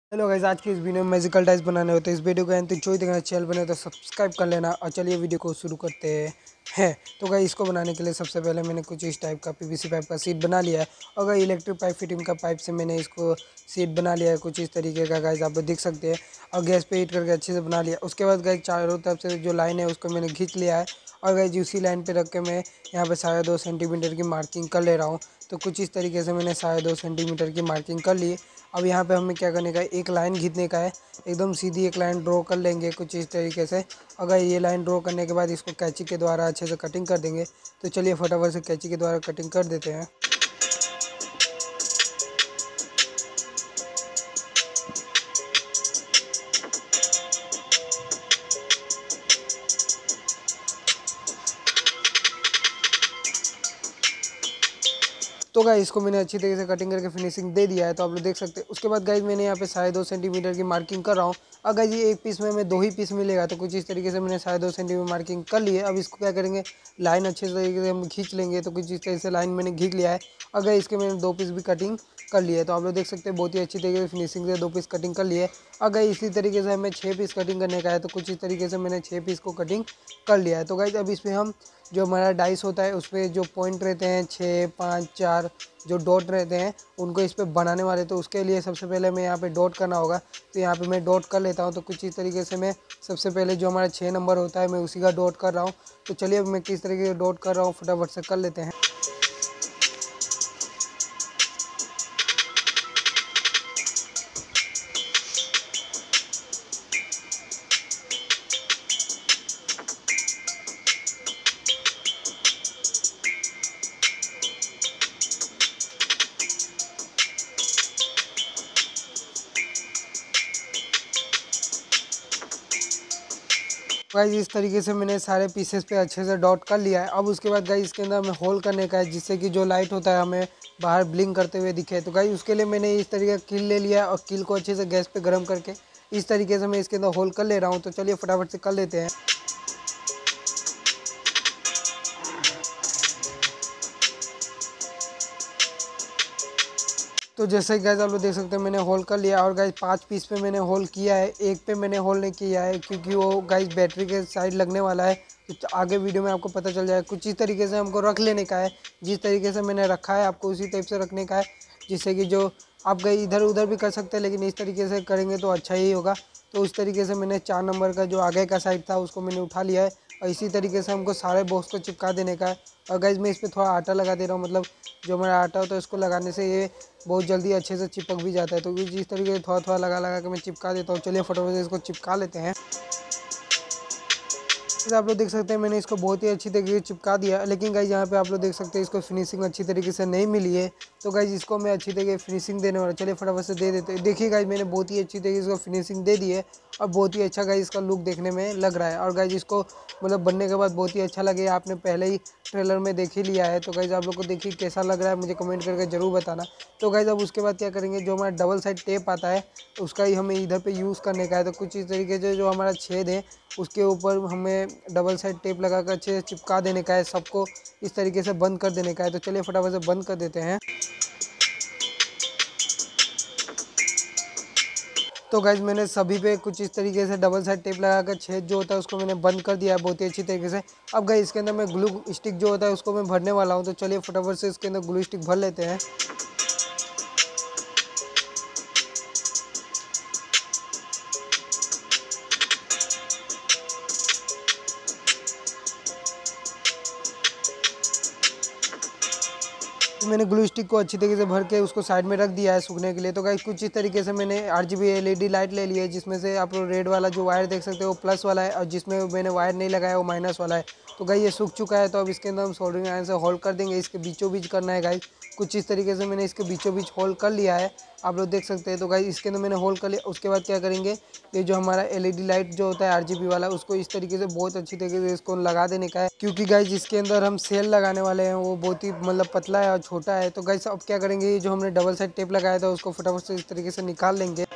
Hello guys, आज की इस वीडियो में मैजिकल डाइस बनाने होते हैं। इस वीडियो को एंड तक जो देखना चैनल बने तो सब्सक्राइब कर लेना। और चलिए वीडियो को शुरू करते हैं। तो गाइस, इसको बनाने के लिए सबसे पहले मैंने कुछ इस टाइप का पीवीसी पाइप का सीट बना लिया है। और गाइस, इलेक्ट्रिक पाइप फिटिंग का पाइप से मैंने इसको सीट बना लिया है कुछ इस तरीके का। गाइस, आप लोग देख सकते हैं। और गैस पे हीट करके अच्छे से बना लिया। उसके बाद गाइस, चारों तरफ से जो लाइन है उसको मैंने खींच लिया है। और गाइस, उसी लाइन पे रख के मैं यहाँ पे 2.5 सेंटीमीटर की मार्किंग कर ले रहा हूँ। तो कुछ इस तरीके से मैंने 2.5 सेंटीमीटर की मार्किंग कर ली। अब यहाँ पे हमें क्या करने का है, एक लाइन खींचने का है। एकदम सीधी एक लाइन ड्रॉ कर लेंगे कुछ इस तरीके से। अगर ये लाइन ड्रॉ करने के बाद इसको कैंची के द्वारा अच्छे से कटिंग कर देंगे। तो चलिए फटाफट से कैंची के द्वारा कटिंग कर देते हैं। तो गाइस, इसको मैंने अच्छी तरीके से कटिंग करके फिनिशिंग दे दिया है। तो आप लोग देख सकते हैं। उसके बाद गाइस, मैंने यहाँ पे 2.5 सेंटीमीटर की मार्किंग कर रहा हूँ। अगर ये एक पीस में हमें 2 ही पीस मिलेगा तो कुछ इस तरीके से मैंने 2.5 सेंटीमीटर मार्किंग कर ली है। अब इसको क्या करेंगे, लाइन अच्छे तरीके से हम खींच लेंगे। तो कुछ इस तरीके से लाइन मैंने खींच लिया है। अगर इसके मैंने 2 पीस भी कटिंग कर लिए है। तो आप लोग देख सकते हैं बहुत ही अच्छी तरीके से फिनिशिंग से 2 पीस कटिंग कर लिए। अगर इसी तरीके से हमें 6 पीस कटिंग करने का है तो कुछ इस तरीके से मैंने 6 पीस को कटिंग कर लिया है। तो गाइस, अब इसमें हम जो हमारा डाइस होता है उस पर जो पॉइंट रहते हैं 6, 5, 4 जो डॉट रहते हैं उनको इस पर बनाने वाले। तो उसके लिए सबसे पहले मैं यहाँ पे डॉट करना होगा। तो यहाँ पे मैं डॉट कर लेता हूँ। तो कुछ इस तरीके से मैं सबसे पहले जो हमारा 6 नंबर होता है मैं उसी का डॉट कर रहा हूँ। तो चलिए अब मैं किस तरीके से डॉट कर रहा हूँ फटाफट से कर लेते हैं। गाइस, इस तरीके से मैंने सारे पीसेस पे अच्छे से डॉट कर लिया है। अब उसके बाद गाइस, इसके अंदर हमें होल करने का है जिससे कि जो लाइट होता है हमें बाहर ब्लिंक करते हुए दिखे। तो गाइस, उसके लिए मैंने इस तरीके का कील ले लिया है और कील को अच्छे से गैस पे गर्म करके इस तरीके से मैं इसके अंदर होल कर ले रहा हूँ। तो चलिए फटाफट से कर लेते हैं। तो जैसे कि गाइस आप लोग देख सकते हैं मैंने होल कर लिया। और गाइस 5 पीस पे मैंने होल किया है, एक पे मैंने होल नहीं किया है क्योंकि वो गाइस बैटरी के साइड लगने वाला है। तो आगे वीडियो में आपको पता चल जाएगा। कुछ इस तरीके से हमको रख लेने का है। जिस तरीके से मैंने रखा है आपको उसी टाइप से रखने का है, जिससे कि जो आप गए इधर उधर भी कर सकते हैं लेकिन इस तरीके से करेंगे तो अच्छा ही होगा। तो उस तरीके से मैंने 4 नंबर का जो आगे का साइड था उसको मैंने उठा लिया है। और इसी तरीके से हमको सारे बॉक्स को चिपका देने का है। और गाइस, मैं इस पर थोड़ा आटा लगा दे रहा हूँ। मतलब जो हमारा आटा होता है उसको लगाने से ये बहुत जल्दी अच्छे से चिपक भी जाता है। तो जिस तरीके से थोड़ा थोड़ा लगा लगा के मैं चिपका देता हूँ। चलिए फटाफट से इसको चिपका लेते हैं। आप लोग देख सकते हैं मैंने इसको बहुत ही अच्छी तरीके से चिपका दिया। लेकिन गाइस, यहाँ पे आप लोग देख सकते हैं इसको फिनिशिंग अच्छी तरीके से नहीं मिली है। तो गाइस, इसको मैं अच्छी तरीके से फिनिशिंग देने वाला। चलिए फटाफट से दे देते हैं। देखिए गाइस, मैंने बहुत ही अच्छी तरीके से इसको फिनिशिंग दे दी है। और बहुत ही अच्छा गाइस इसका लुक देखने में लग रहा है। और गाइस, इसको मतलब बनने के बाद बहुत ही अच्छा लगे। आपने पहले ही ट्रेलर में देख ही लिया है। तो गाइस, आप लोग को देखिए कैसा लग रहा है मुझे कमेंट करके ज़रूर बताना। तो गाइस, अब उसके बाद क्या करेंगे, जो हमारा डबल साइड टेप आता है उसका ही हमें इधर पे यूज़ करने का है। तो कुछ इस तरीके से जो हमारा छेद है उसके ऊपर हमें डबल साइड टेप लगा कर अच्छे से चिपका देने का है। सबको इस तरीके से बंद कर देने का है। तो चलिए फटाफट से बंद कर देते हैं। तो गाइज, मैंने सभी पे कुछ इस तरीके से डबल साइड टेप लगाकर छेद जो होता है उसको मैंने बंद कर दिया है बहुत ही अच्छी तरीके से। अब गाइज, इसके अंदर मैं ग्लू स्टिक जो होता है उसको मैं भरने वाला हूँ। तो चलिए फटाफट से इसके अंदर ग्लू स्टिक भर लेते हैं। मैंने ग्लू स्टिक को अच्छी तरीके से भर के उसको साइड में रख दिया है सूखने के लिए। तो गाइस, कुछ इस तरीके से मैंने RGB LED लाइट ले ली है, जिसमें से आप लोग रेड वाला जो वायर देख सकते हो वो प्लस वाला है और जिसमें मैंने वायर नहीं लगाया वो माइनस वाला है। तो गाइस, ये सूख चुका है। तो अब इसके अंदर हम सोल्डरिंग आयरन से होल्ड कर देंगे। इसके बीचों बीच करना है गाइस। कुछ इस तरीके से मैंने इसके बीचों बीच होल्ड कर लिया है, आप लोग देख सकते हैं। तो गाइस, इसके अंदर मैंने होल्ड कर लिया। उसके बाद क्या करेंगे, ये जो हमारा LED लाइट जो होता है RGB वाला उसको इस तरीके से बहुत अच्छी तरीके से इसको लगा देने का है। क्योंकि गाइस, जिसके अंदर हम सेल लगाने वाले हैं वो बहुत ही मतलब पतला है और छोटा है। तो गाइस, अब क्या करेंगे, ये जो हमने डबल साइड टेप लगाया था उसको फटाफट से इस तरीके से निकाल लेंगे।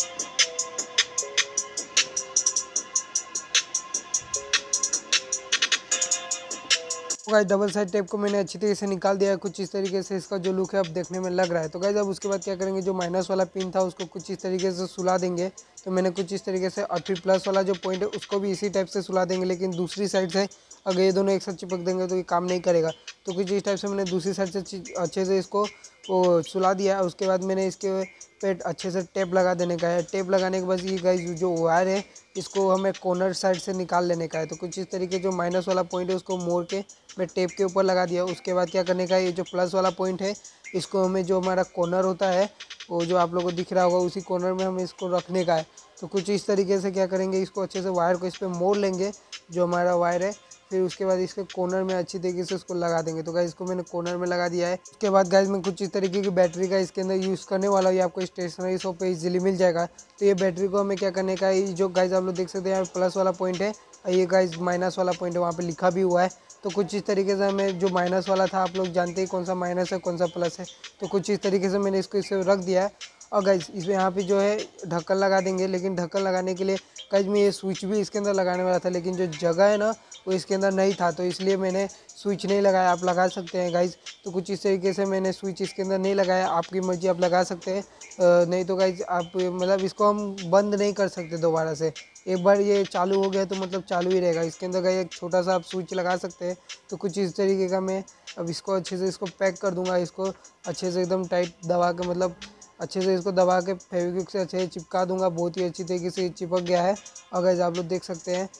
तो गाइस डबल साइड टेप को मैंने अच्छी तरीके से निकाल दिया है। कुछ इस तरीके से इसका जो लुक है अब देखने में लग रहा है। तो गाइस अब उसके बाद क्या करेंगे, जो माइनस वाला पिन था उसको कुछ इस तरीके से सुला देंगे। तो मैंने कुछ इस तरीके से, और फिर प्लस वाला जो पॉइंट है उसको भी इसी टाइप से सुला देंगे, लेकिन दूसरी साइड से। अगर ये दोनों एक साथ चिपक देंगे तो ये काम नहीं करेगा। तो कुछ इस टाइप से मैंने दूसरी साइड से अच्छे से इसको वो सुला दिया है। उसके बाद मैंने इसके पे अच्छे से टेप लगा देने का है। टेप लगाने के बाद ये गाइस जो वायर है इसको हमें कॉर्नर साइड से निकाल लेने का है। तो कुछ इस तरीके जो माइनस वाला पॉइंट है उसको मोड़ के मैं टेप के ऊपर लगा दिया। उसके बाद क्या करने का है, ये जो प्लस वाला पॉइंट है इसको हमें, जो हमारा कॉर्नर होता है वो जो आप लोगों को दिख रहा होगा, उसी कॉर्नर में हमें इसको रखने का है। तो कुछ इस तरीके से क्या करेंगे, इसको अच्छे से वायर को इस पर मोड़ लेंगे, जो हमारा वायर है। फिर उसके बाद इसके कॉर्नर में अच्छी तरीके से उसको लगा देंगे। तो गाइस इसको मैंने कॉर्नर में लगा दिया है। उसके बाद गाइस मैं कुछ इस तरीके की बैटरी का इसके अंदर यूज़ करने वाला हूँ। ये आपको स्टेशनरी शॉप पे इजीली मिल जाएगा। तो ये बैटरी को हमें क्या करने का है, जो गाइस आप लोग देख सकते हैं यहाँ प्लस वाला पॉइंट है, ये गाइस माइनस वाला पॉइंट है, वहाँ पे लिखा भी हुआ है। तो कुछ इस तरीके से हमें, जो माइनस वाला था, आप लोग जानते ही कौन सा माइनस है कौन सा प्लस है। तो कुछ इस तरीके से मैंने इसको इसे रख दिया है। और गाइस इसमें यहाँ पे जो है ढक्कन लगा देंगे, लेकिन ढक्कन लगाने के लिए गाइस मैं ये स्विच भी इसके अंदर लगाने वाला था, लेकिन जो जगह है ना वो इसके अंदर नहीं था, तो इसलिए मैंने स्विच नहीं लगाया। आप लगा सकते हैं गाइस। तो कुछ इस तरीके से मैंने स्विच इसके अंदर नहीं लगाया, आपकी मर्जी, आप लगा सकते हैं। नहीं तो गाइस आप मतलब इसको हम बंद नहीं कर सकते दोबारा से। एक बार ये चालू हो गया तो मतलब चालू ही रहेगा। इसके अंदर गाइस एक छोटा सा आप स्विच लगा सकते हैं। तो कुछ इस तरीके का मैं अब इसको अच्छे से इसको पैक कर दूंगा। इसको अच्छे से एकदम टाइट दबा के, मतलब अच्छे से इसको दबा के फेविक्विक से अच्छे से चिपका दूंगा। बहुत ही अच्छी तरीके से चिपक गया है। और गाइस आप लोग देख सकते हैं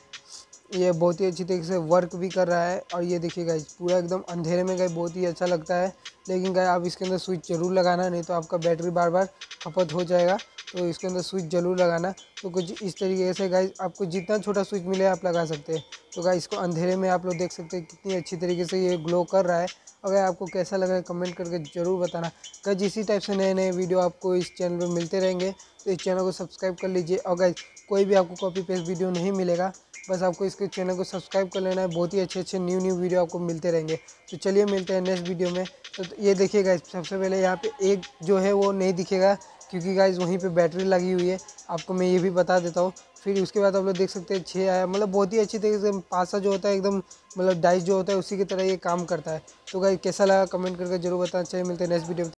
ये बहुत ही अच्छी तरीके से वर्क भी कर रहा है। और ये देखिए गाइस पूरा एकदम अंधेरे में गाइस बहुत ही अच्छा लगता है। लेकिन गाइस आप इसके अंदर स्विच जरूर लगाना, नहीं तो आपका बैटरी बार बार खपत हो जाएगा। तो इसके अंदर स्विच जरूर लगाना। तो कुछ इस तरीके से गाइस आपको जितना छोटा स्विच मिले आप लगा सकते हैं। तो गाइस इसको अंधेरे में आप लोग देख सकते हैं कितनी अच्छी तरीके से ये ग्लो कर रहा है। अगर आपको कैसा लगा कमेंट करके ज़रूर बताना। गाइस इसी टाइप से नए नए वीडियो आपको इस चैनल पर मिलते रहेंगे, तो इस चैनल को सब्सक्राइब कर लीजिए। और गाइस कोई भी आपको कॉपी पेस्ट वीडियो नहीं मिलेगा, बस आपको इसके चैनल को सब्सक्राइब कर लेना है। बहुत ही अच्छे अच्छे न्यू वीडियो आपको मिलते रहेंगे। तो चलिए मिलते हैं नेक्स्ट वीडियो में। तो ये देखिए गाइस सबसे पहले यहाँ पे एक जो है वो नहीं दिखेगा, क्योंकि गाइस वहीं पे बैटरी लगी हुई है। आपको मैं ये भी बता देता हूँ। फिर उसके बाद आप लोग देख सकते हैं 6 आया, मतलब बहुत ही अच्छी तरीके से पासा जो होता है एकदम, मतलब डाइस जो होता है उसी की तरह ये काम करता है। तो गाइस कैसा लगा कमेंट करके जरूर बताना। चाहिए मिलते हैं नेक्स्ट वीडियो में।